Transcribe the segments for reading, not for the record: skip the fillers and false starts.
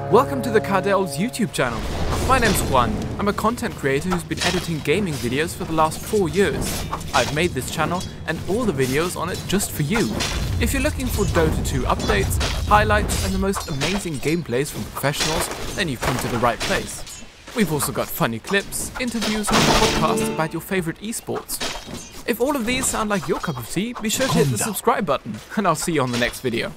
Welcome to the Cardel's YouTube channel. My name's Juan. I'm a content creator who's been editing gaming videos for the last 4 years. I've made this channel and all the videos on it just for you. If you're looking for Dota 2 updates, highlights and the most amazing gameplays from professionals, then you've come to the right place. We've also got funny clips, interviews and podcasts about your favorite esports. If all of these sound like your cup of tea, be sure to hit the subscribe button and I'll see you on the next video.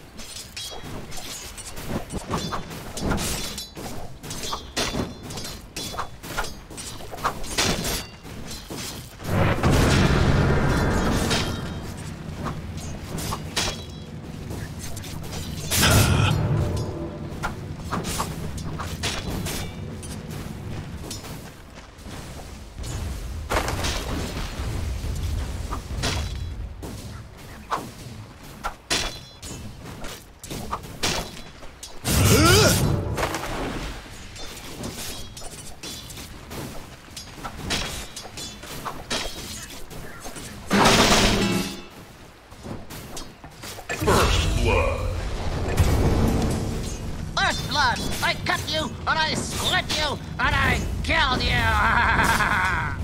First blood! I cut you, and I slit you, and I killed you!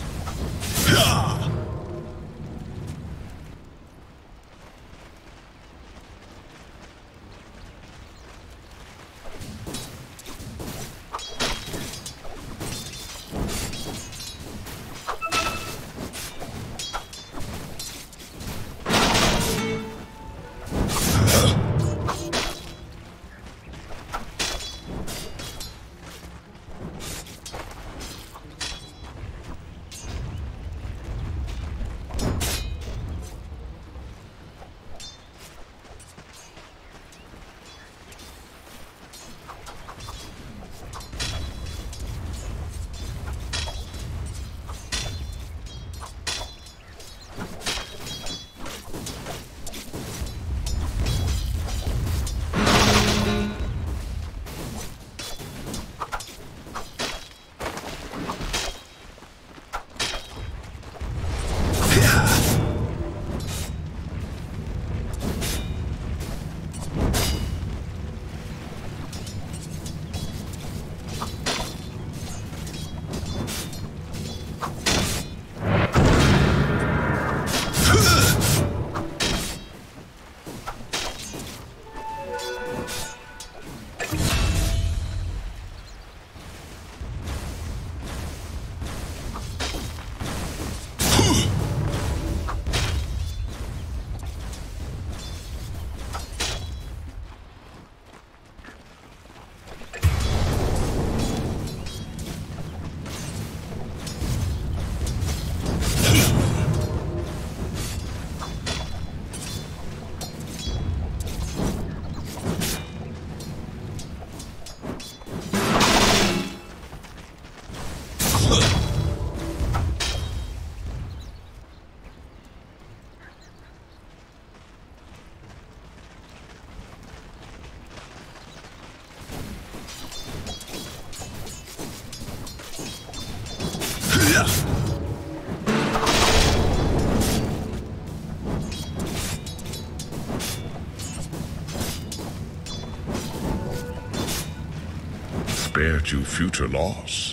Spared you future loss.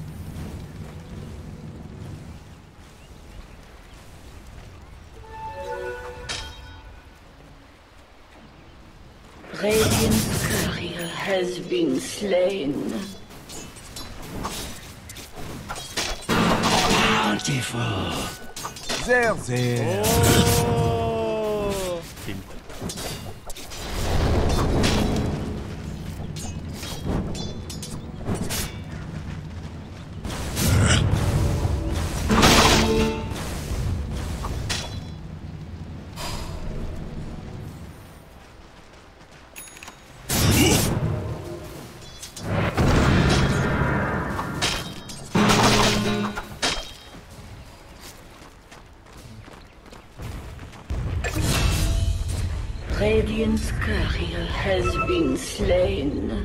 Radiant's courier has been slain. Bountiful. Sehr, sehr. Radiant's courier has been slain.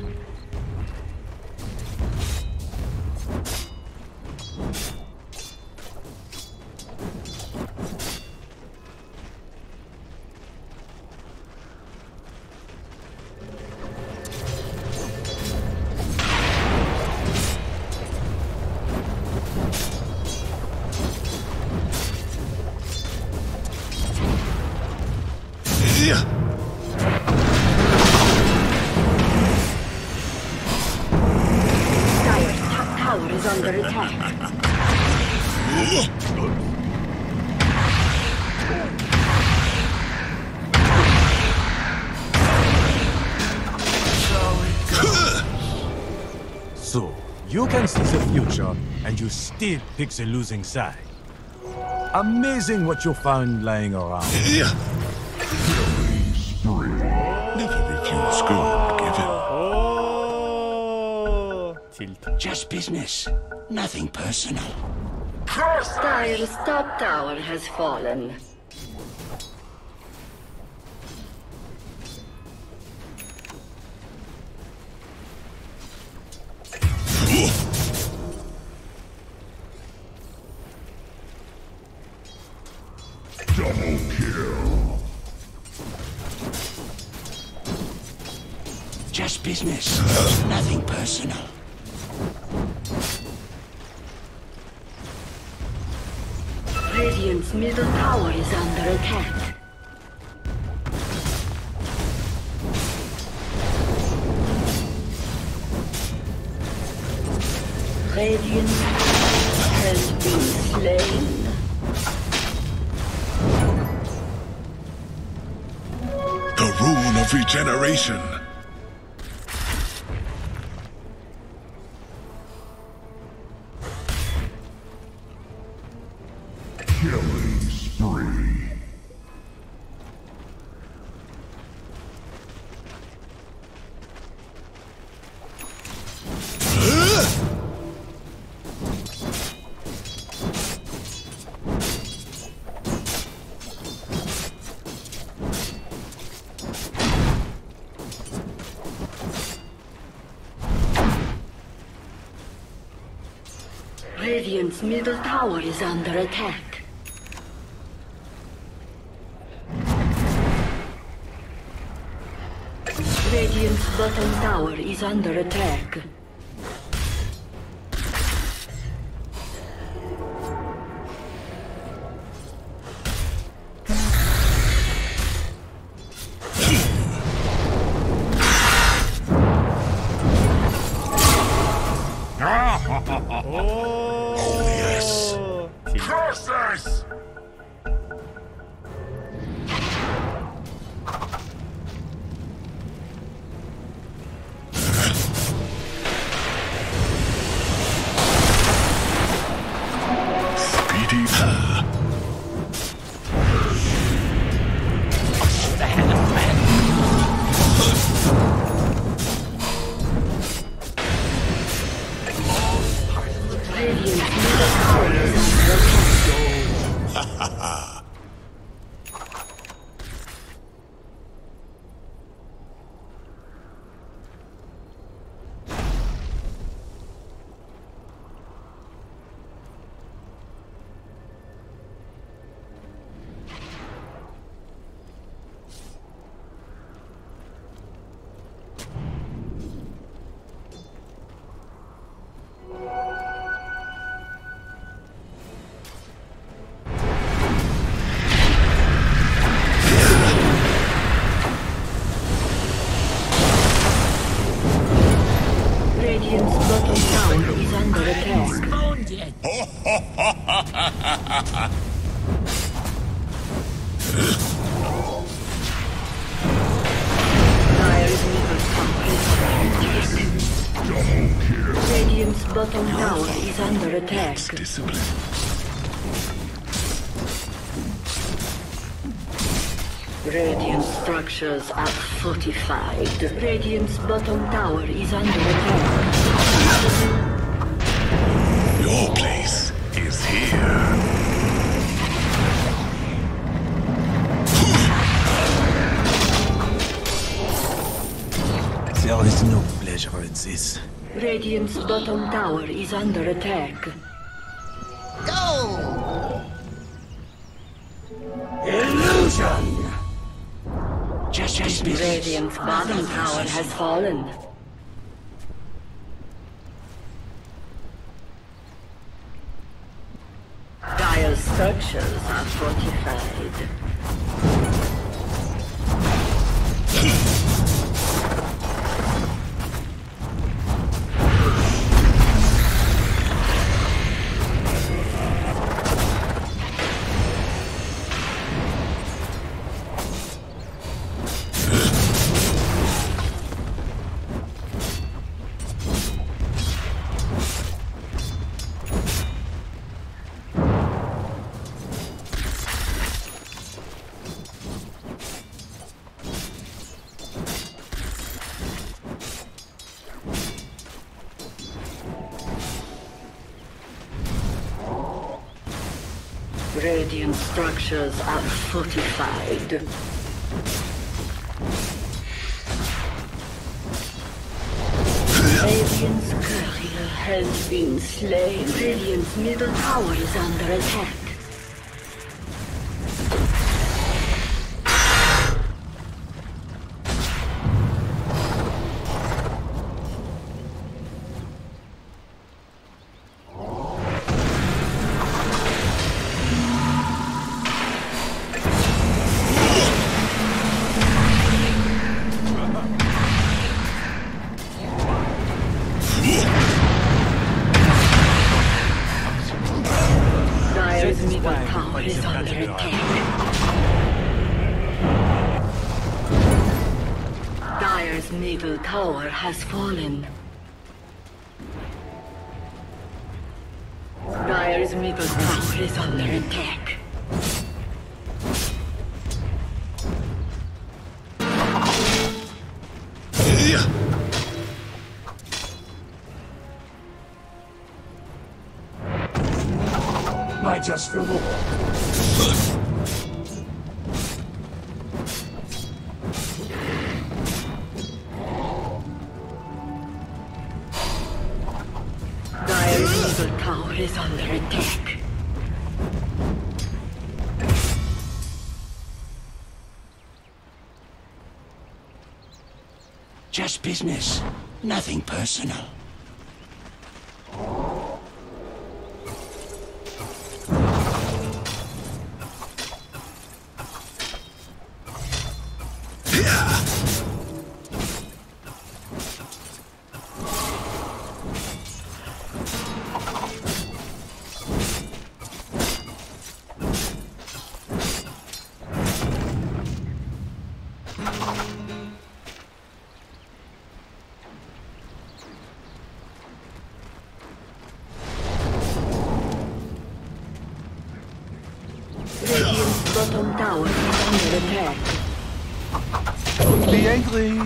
under attack. So, you can see the future, and you still pick the losing side. Amazing what you found lying around. Never refuse gold given. Tilt. Just business, nothing personal. Dire's top tower has fallen. Double kill. Just business, nothing personal. Radiant's middle tower is under attack. Radiant has been slain. The rune of regeneration. Killing spree. Radiant's middle tower is under attack. Radiant's bottom tower is under attack. Oh yes. Curses! Speedy power. Radiant's middle tower is under attack. Radiant's bottom tower is under attack. Dire's middle tower is Double kill. Radiant's bottom tower is under attack. Discipline. Radiant structures are fortified. Radiant's bottom tower is under attack. Your place is here. There is no pleasure in this. Radiant's bottom tower is under attack. Go! Illusion! Just business. Radiant's bottom tower has fallen. Dire's structures are fortified. Radiant structures are fortified. Radiant's courier has been slain. Radiant's middle tower is under attack. Dire's middle tower has fallen. Dire's middle tower is under attack. I just reward. Dire's middle tower is under attack. Just business. Nothing personal. Radiant's bottom tower is under attack. Don't be angry.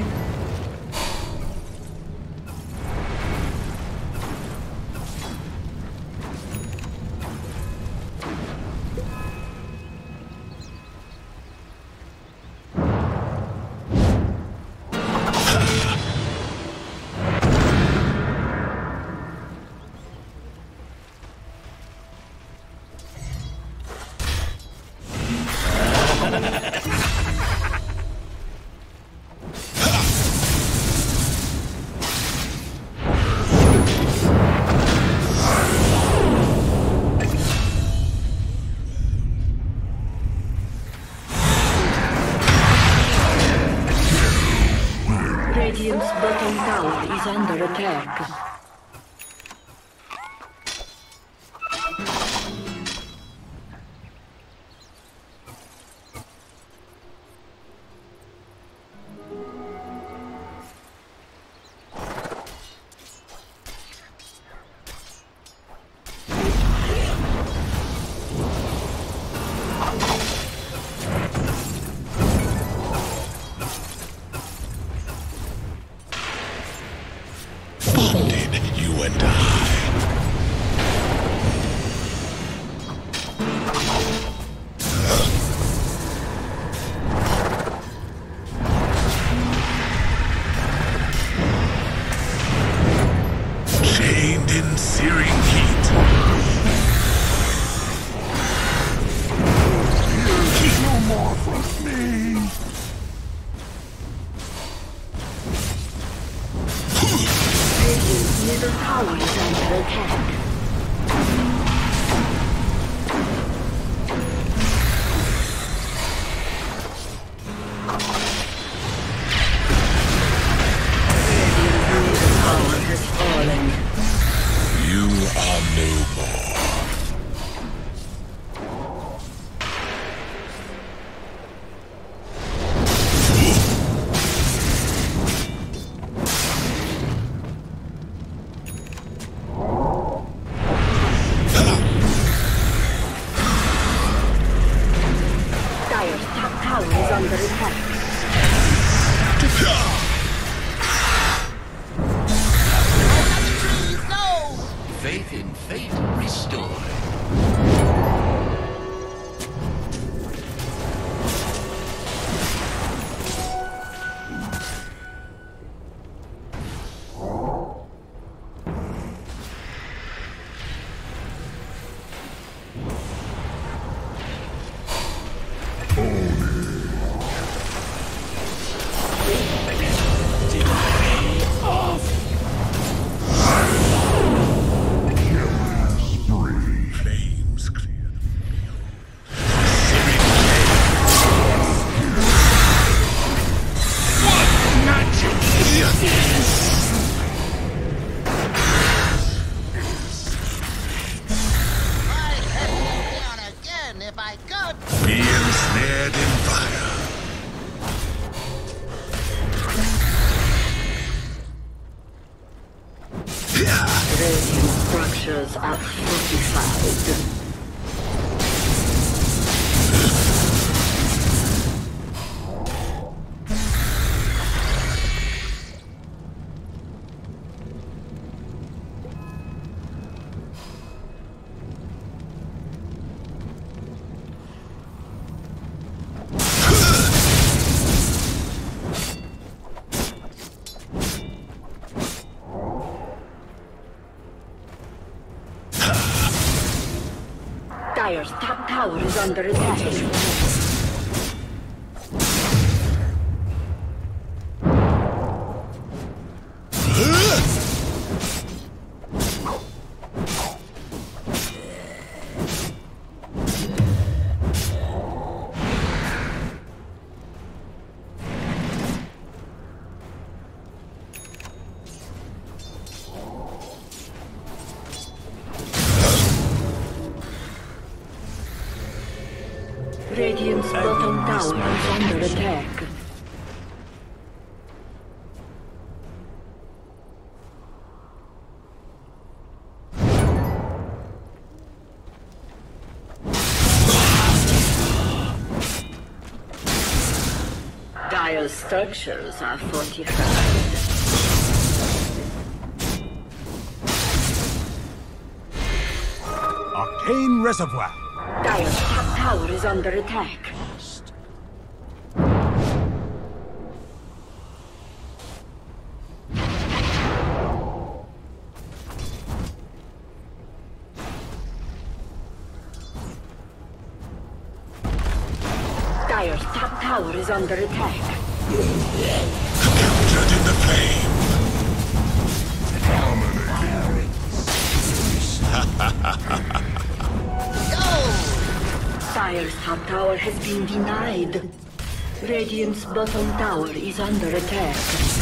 Radiant's bottom tower is under attack. Bonded, you and I. Chained in searing heat. No more from me. Radiant's middle tower is under attack. Radiant's middle tower has fallen. You are no more. Radiant structures are fortified. Dire's top tower is under attack. Radiant's bottom tower is under attack. Dire's structures are fortified. Arcane Reservoir. Dire's top tower is under attack. Dire's top tower is under attack. Captured in the flame. Dire's top tower has been denied. Radiant's bottom tower is under attack.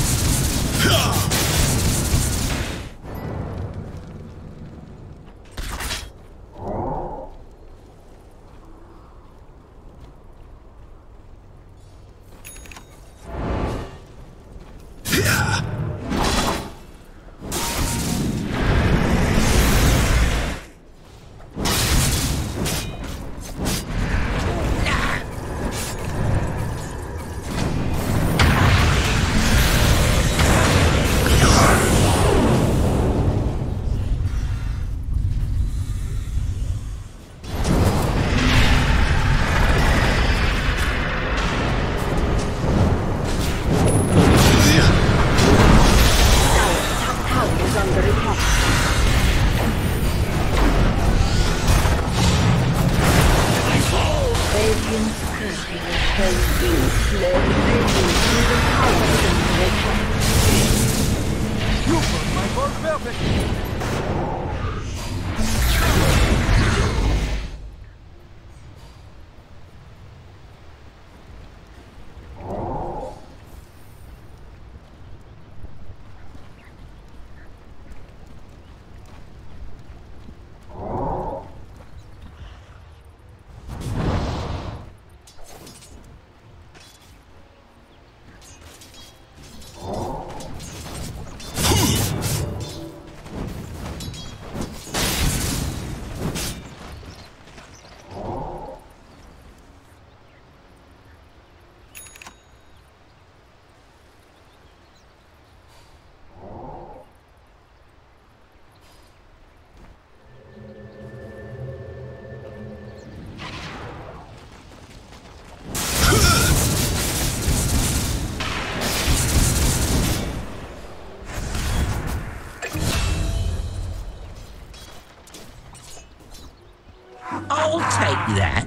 I'll take that.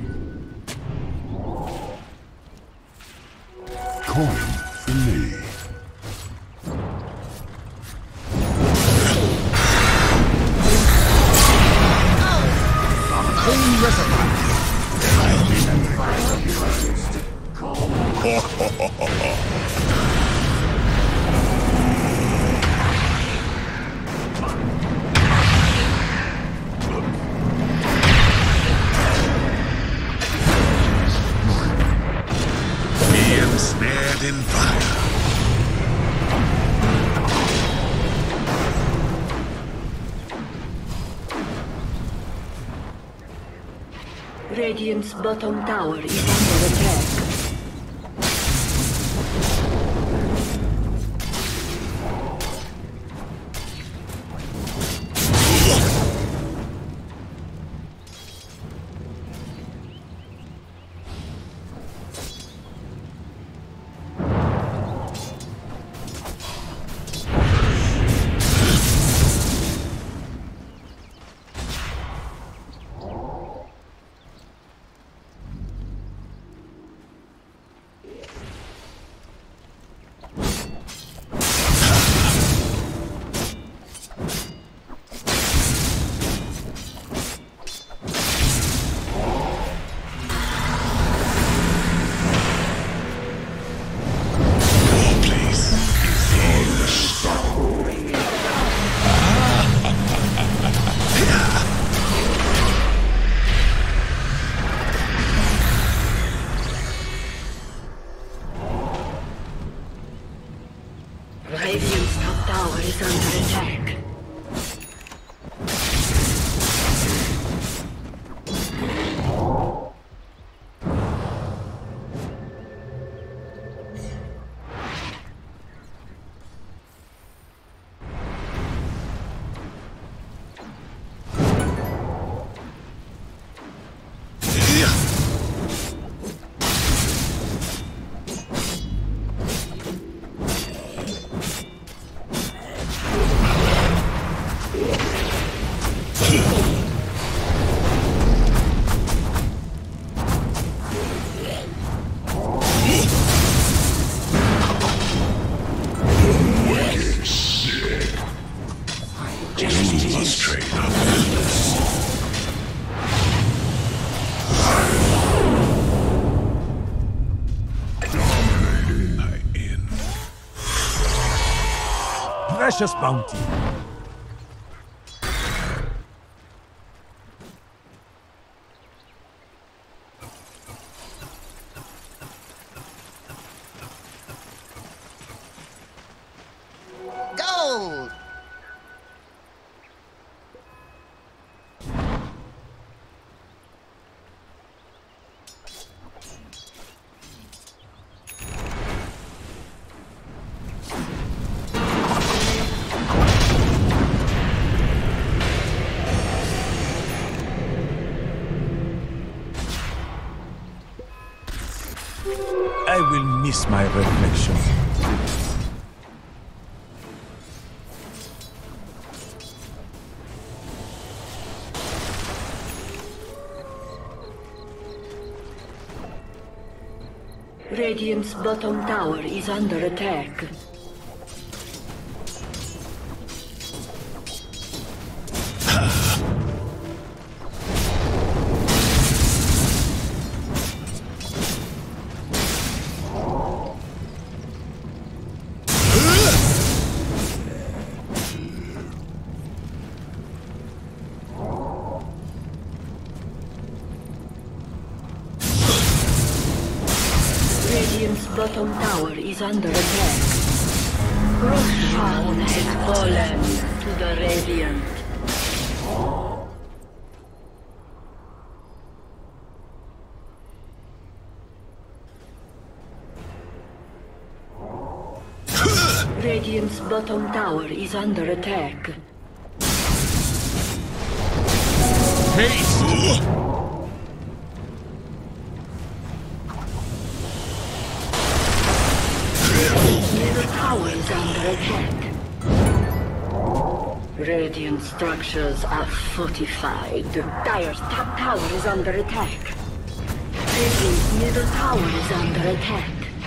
Coin for me. Arcane Reservoir. Ensnared in fire. Radiant's bottom tower is under attack. Radiant's top tower is under attack. Precious bounty. Gold! I will miss my reflection. Radiant's bottom tower is under attack. Radiant's bottom tower is under attack. Roshan has fallen to the Radiant. Radiant's bottom tower is under attack. Haste! Middle tower is under attack. Radiant structures are fortified. Dire's top tower is under attack. Radiant's middle tower is under attack.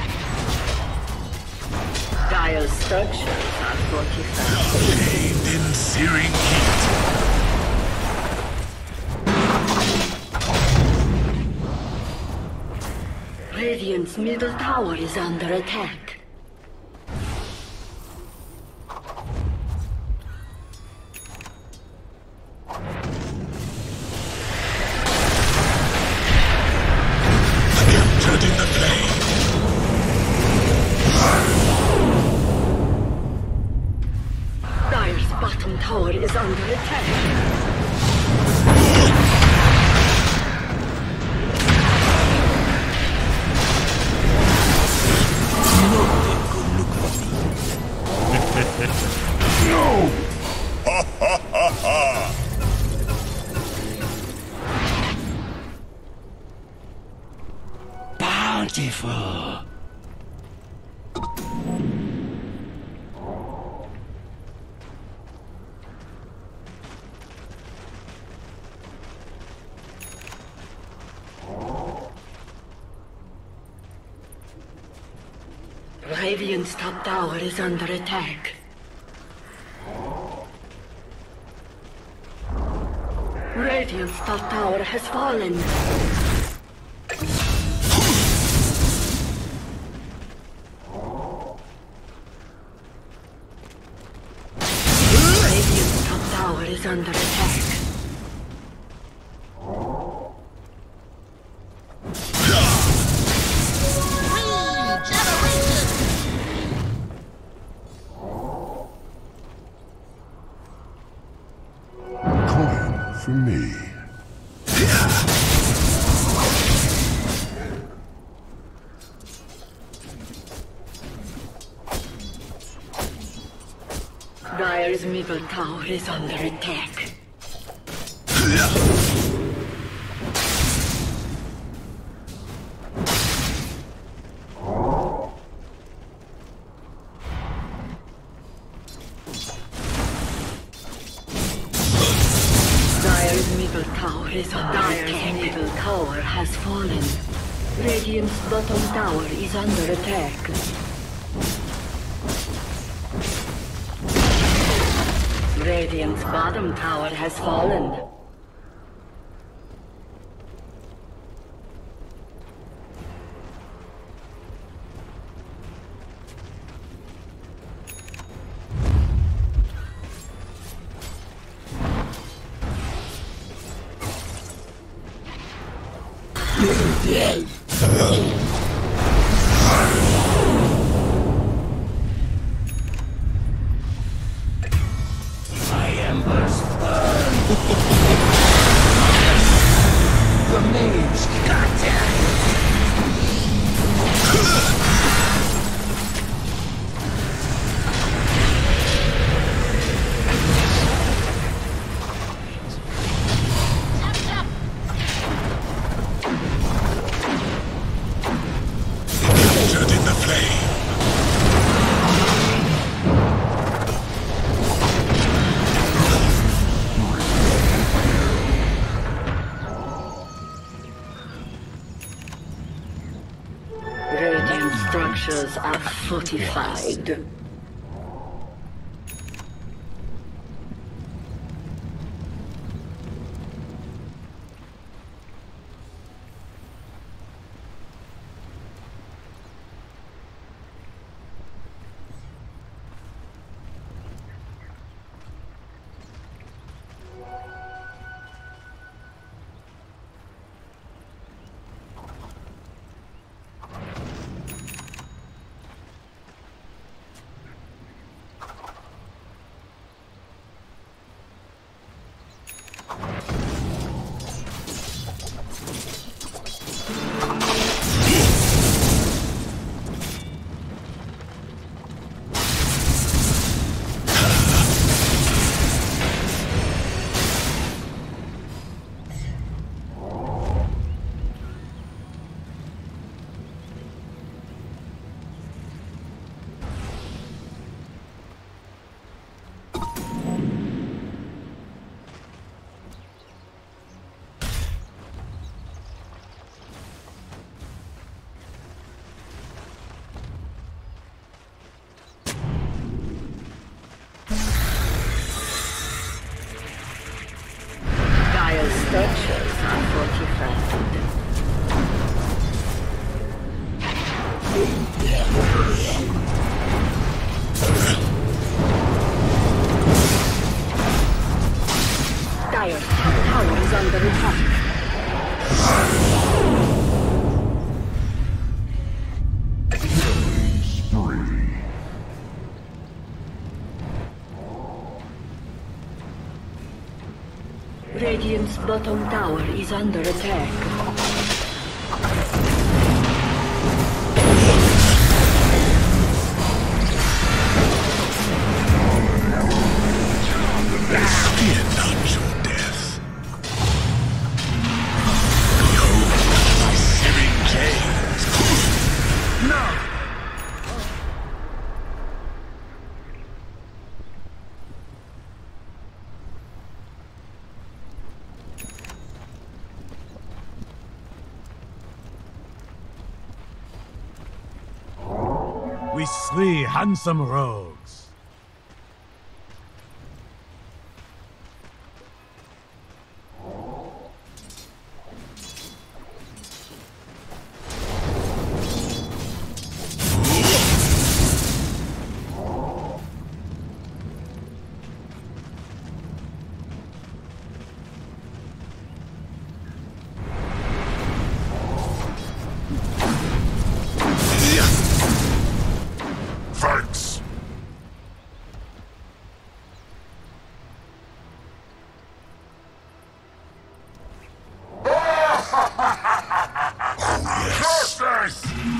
Dire's structures are fortified. Bathed in searing heat. Radiant's middle tower is under attack. Captured in the flame. Dire's bottom tower is under attack. No! Ha ha ha ha! Bountiful. Radiant's top tower is under attack. Radiant's top tower has fallen. Radiant's top tower is under attack. Coin for me. Dire's middle tower is under attack. Dire's middle tower is under attack. Dire's middle tower has fallen. Radiant's bottom tower is under attack. Radiant's bottom tower has fallen. My embers burn. The mage got Captured in the flame. Radiant structures are fortified. Structures are fortified. Dire's top tower is under attack. Radiant's bottom tower is under attack. 3 handsome rogues. Thanks. Justice!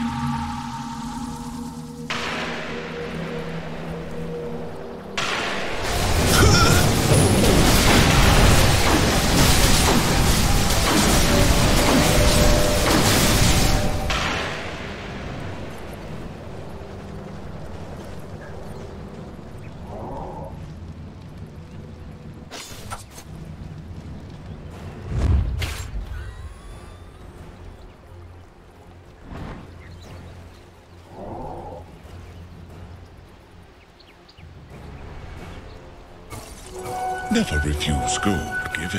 Never refuse gold given.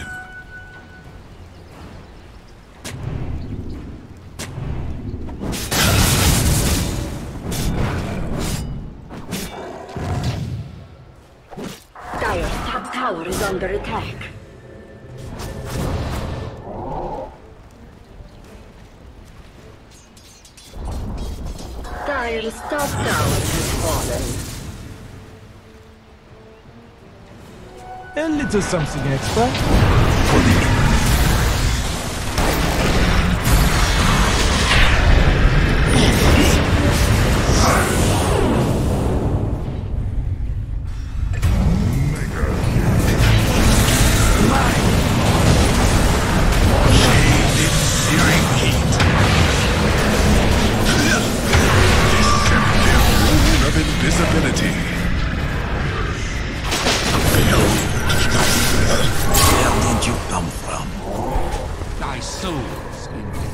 Dire's top tower is under attack. Dire's top tower has fallen. A little something extra. Of invisibility. Where did you come from? Thy soul's in me.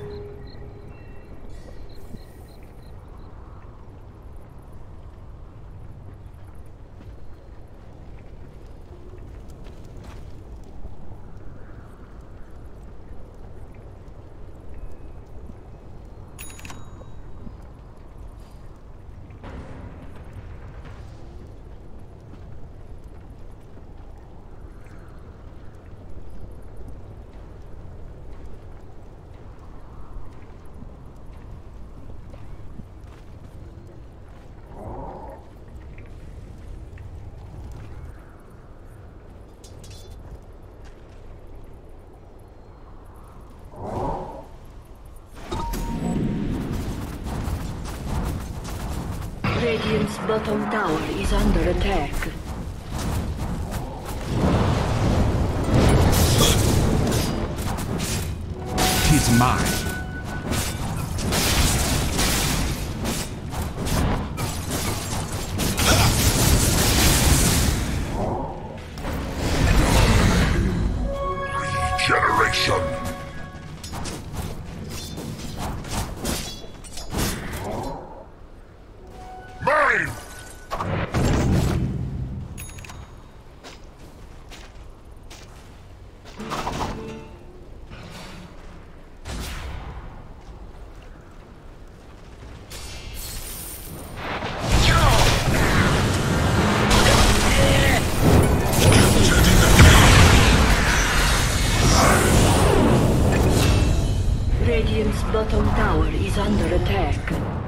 Radiant's bottom tower is under attack. Tis mine. Regeneration. Mine! Radiant's bottom tower is under attack.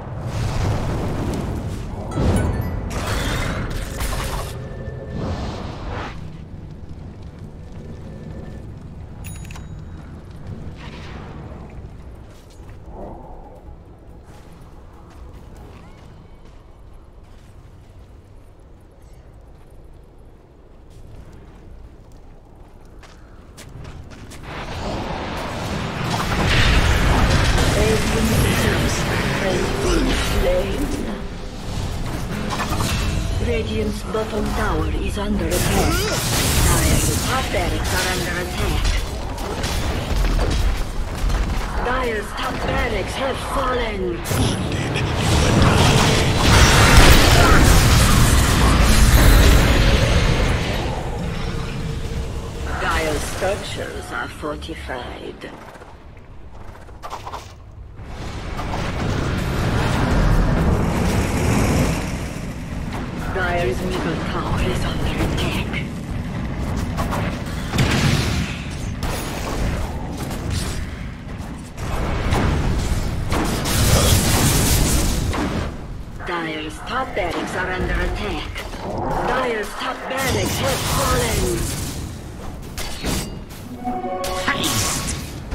Radiant's bottom tower is under attack. Dire's top barracks are under attack. Dire's top barracks have fallen. structures are fortified. Dire's middle tower is under attack. Dire's top barracks are under attack. Dire's top barracks has fallen. Haste!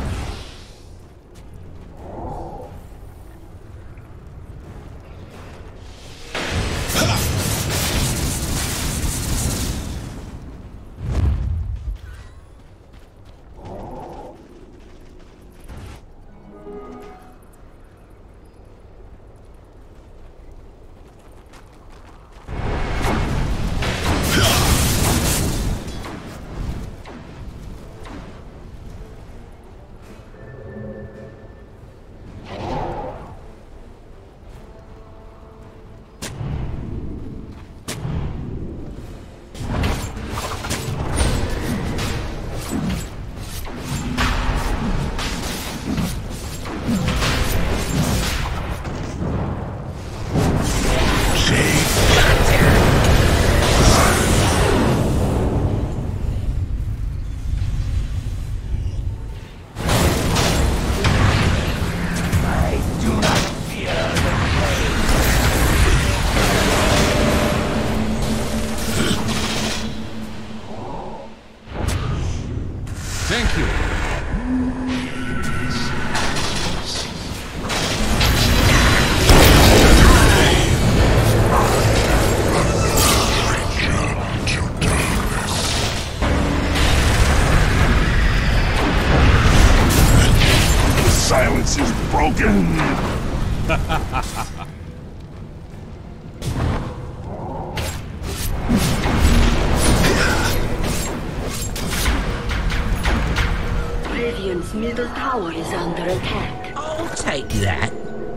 Thank you. Silence is broken. Radiant's middle tower is under attack. I'll take that.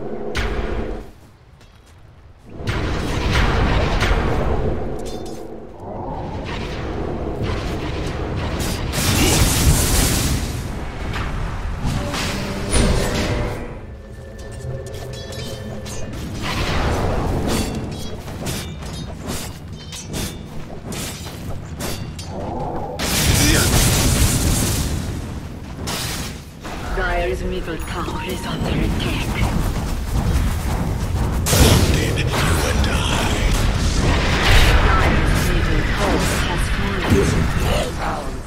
Dire's middle tower is under attack. Did you and I? Dire's middle tower has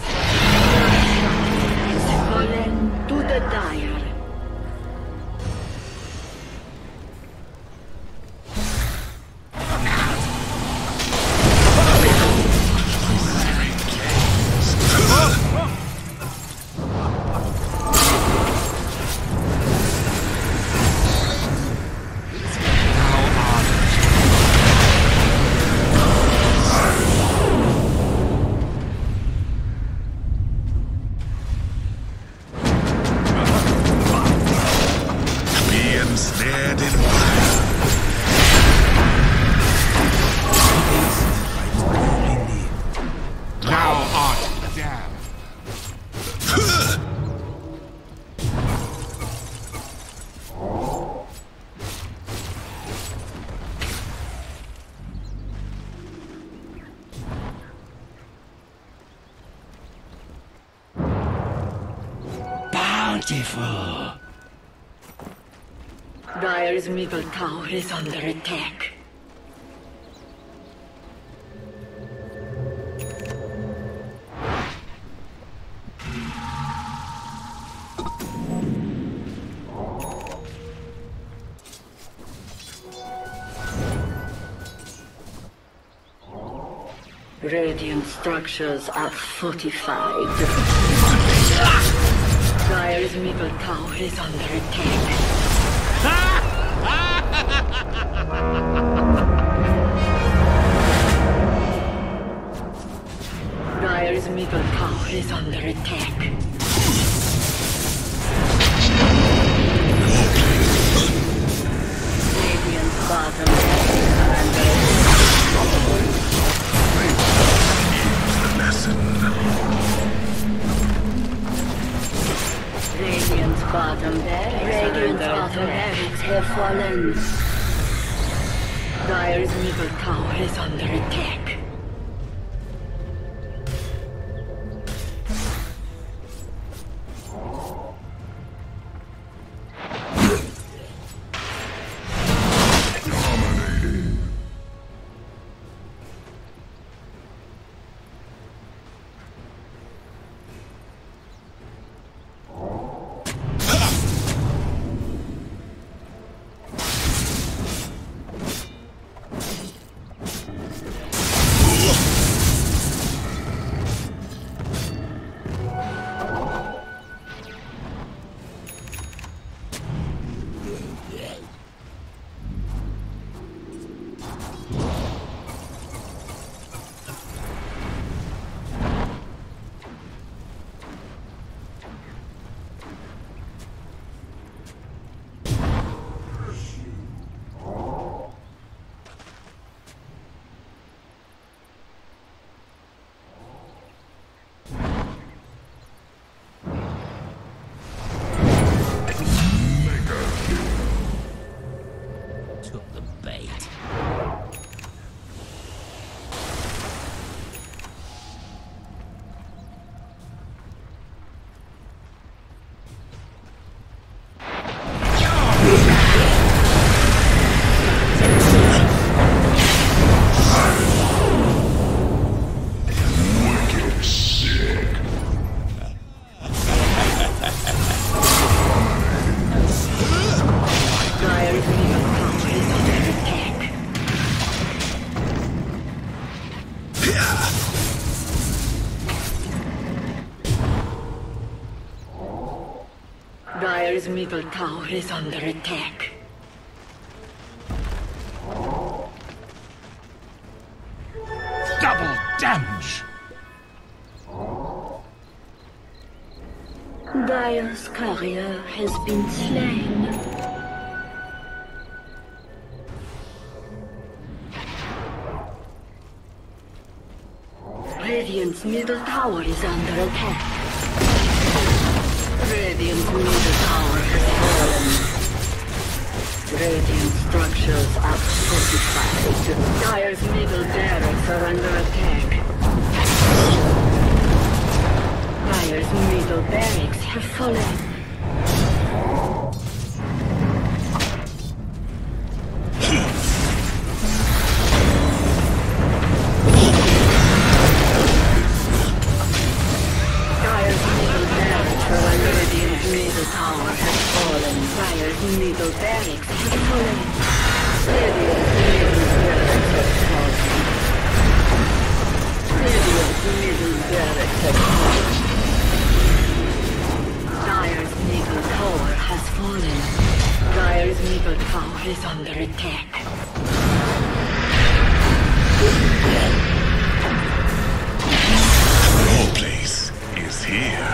fallen to the Dire. Snared in fire. Thou art damned. Bountiful. Dire's middle tower is under attack. Radiant structures are fortified. Dire's middle tower is under attack. Dire's middle tower is under attack. Radiant's bottom are under attack. Lesson. Bottom barracks. Radiant's bottom barracks have fallen. Dire's middle tower is under attack. Dire's middle tower is under attack. Double damage! Dire's courier has been slain. Radiant's middle tower is under attack. Radiant's middle tower has fallen. Radiant structures are fortified. Dire's middle barracks are under attack. Dire's middle barracks have fallen. Middle tower has fallen. Dire's middle barracks have fallen. Radiant's middle barracks have fallen. Radiant's middle barracks have fallen. Dire's middle tower has fallen. Dire's middle tower is under attack. Your place is here.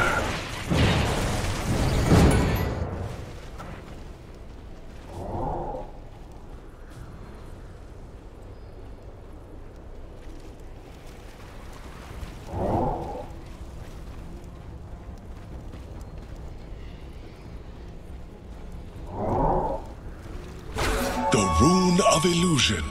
The Rune of Illusion.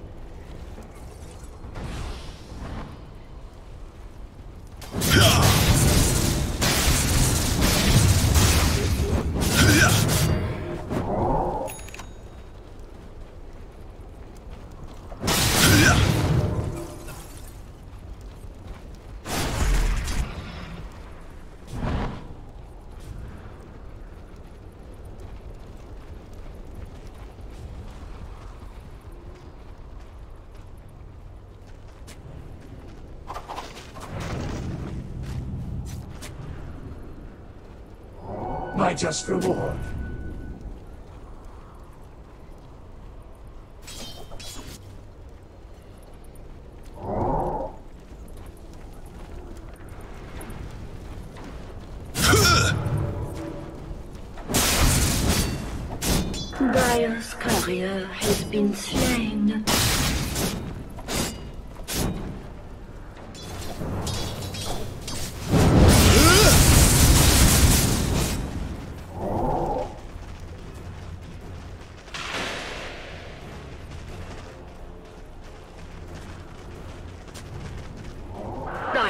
My just reward. Dire's courier has been slain.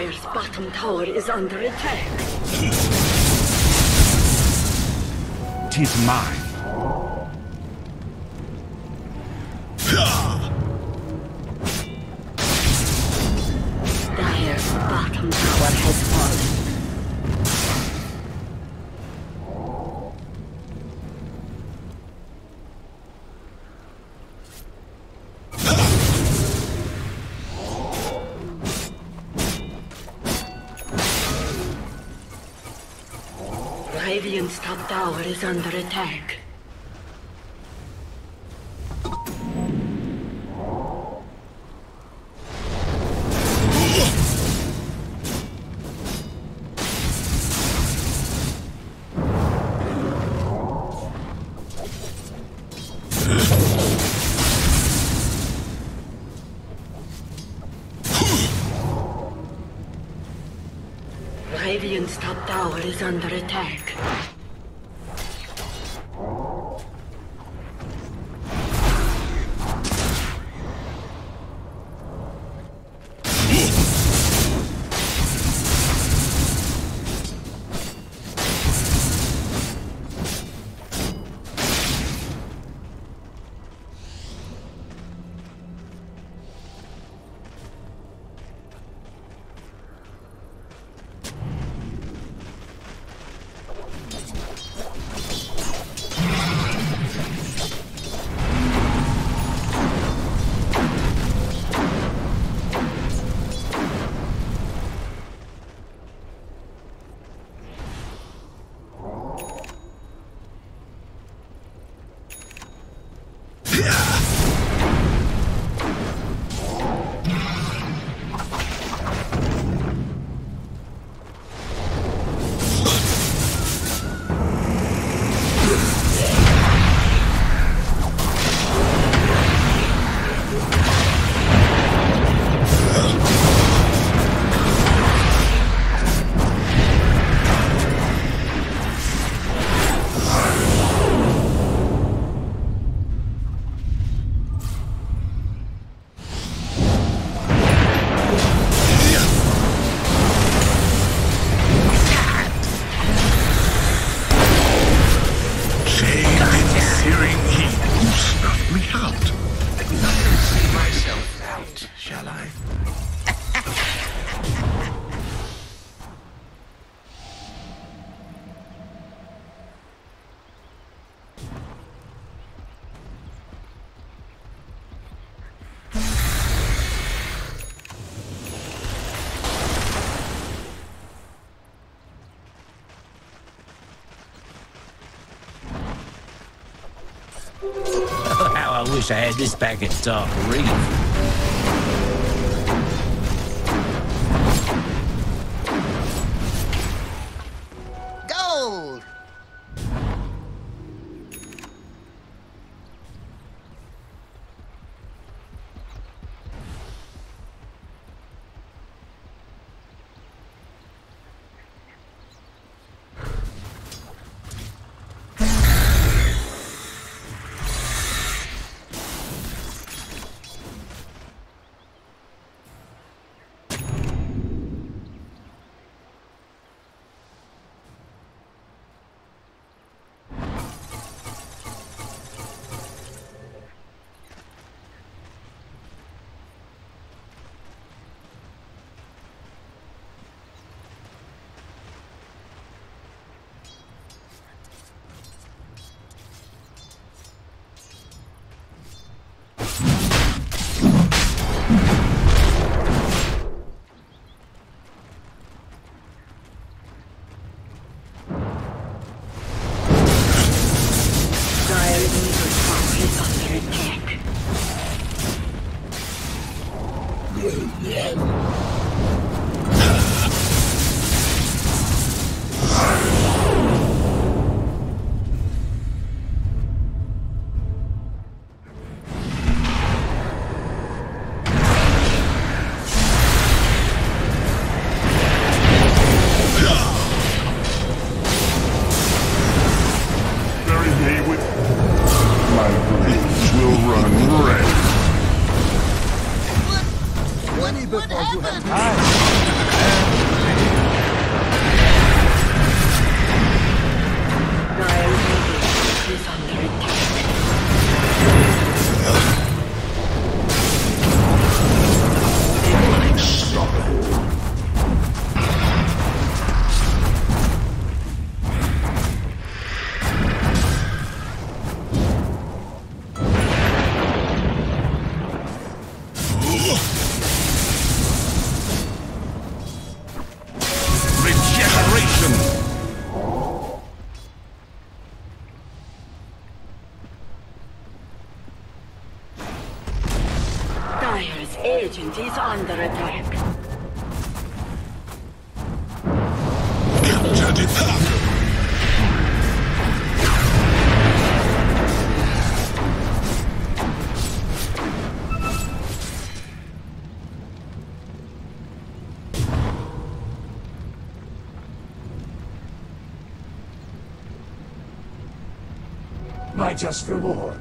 Dire's bottom tower is under attack. Tis mine. Dire's bottom tower has fallen. Radiant's top tower is under attack. Radiant's top tower is under attack. How I wish I had this back at Dark Reef. Gold! My just reward.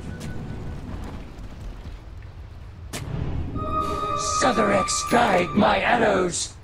Sotherex, guide my arrows!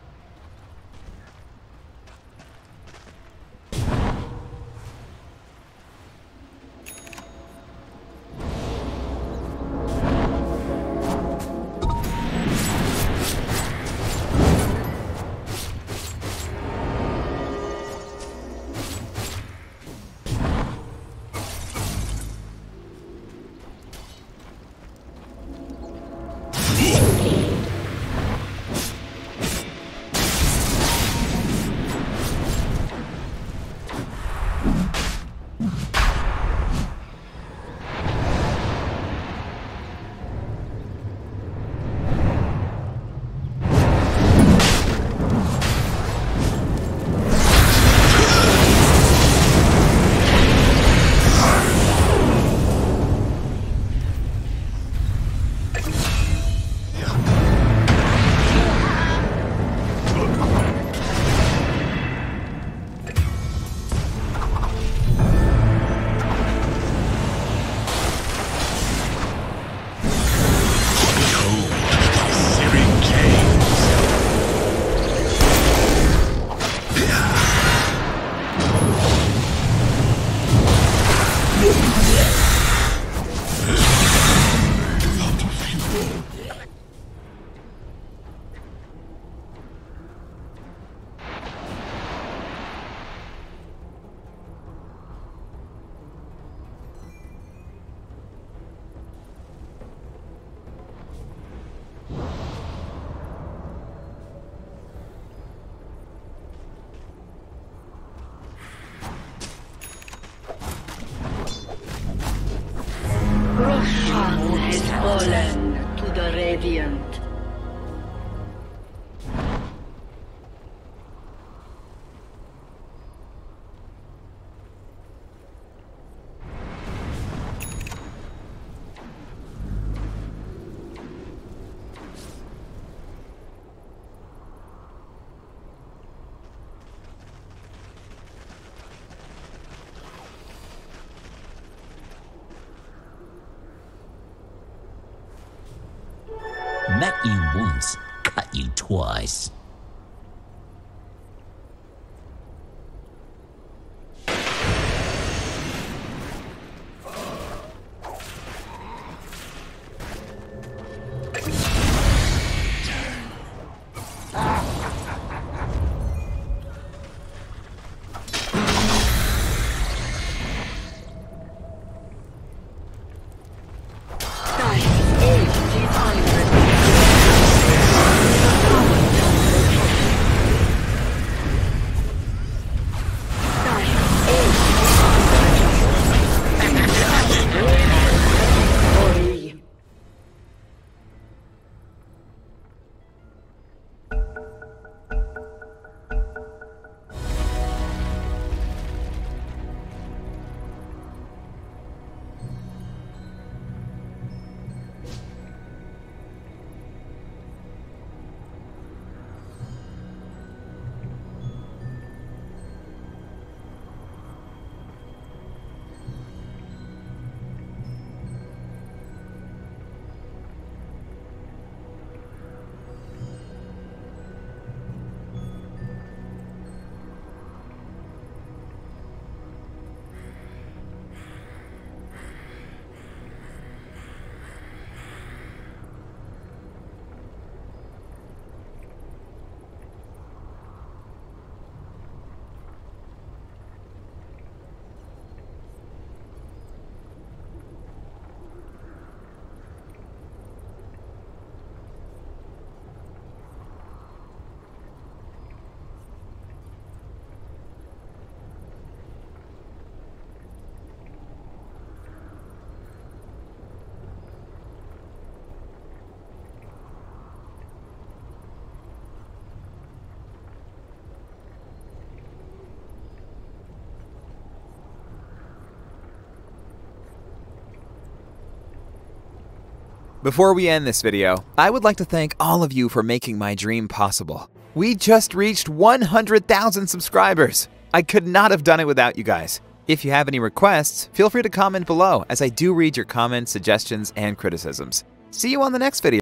Roshan has fallen to the Radiant. Met you once, cut you twice. Before we end this video, I would like to thank all of you for making my dream possible. We just reached 100,000 subscribers. I could not have done it without you guys. If you have any requests, feel free to comment below, as I do read your comments, suggestions, and criticisms. See you on the next video.